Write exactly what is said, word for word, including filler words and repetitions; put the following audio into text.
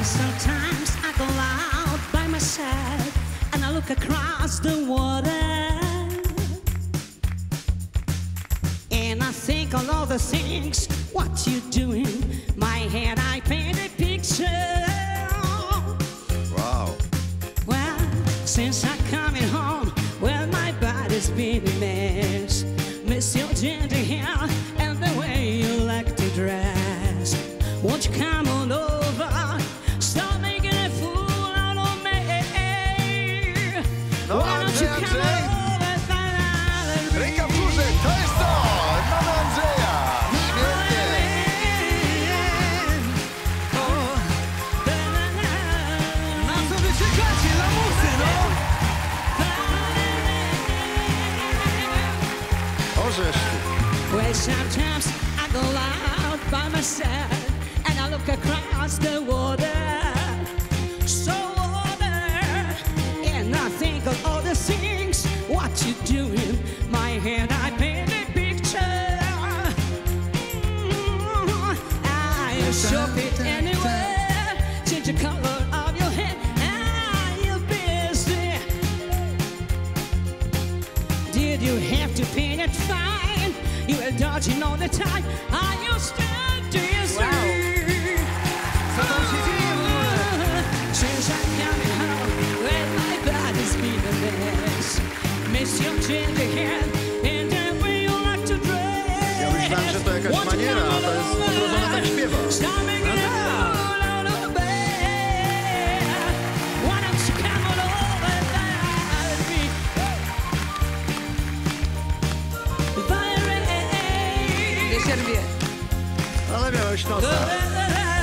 sometimes I go out by myself and I look across the water, and I think of all the things what you doing. My head I paint a picture. Wow. Well, since I'm coming home, well, my body's been a mess. Miss your ginger hair and the way you like to dress. Won't you come on over? Stop making a fool out of me. No, Why don't you Andrzej, come Andrzej. over, find out Ręka w górze, to jest to! Mamy Andrzeja! Świetnie! Na co wy czekacie? Lamusy, no! Orzesz ty. Well, sometimes I go out by myself and I look across the water, so water, and I think of all the things what you doing. My head I paint a picture. Mm, I shop it anywhere, change the color of your hair. Are you busy? Did you have to paint it fine? You were dodging all the time. Are you still dizzy? Co tam się dzieje w ogóle? Since I'm coming home, well, my body's been a mess. Miss your ginger hair and the way you like to dress. Ja myślałem, że to jakaś Won't you maniera, a to jest come odrodzona tak śpiewa. Stop making a fool out of me. Why don't you come on over and me? Nie sierwie. Ale miałeś nosa.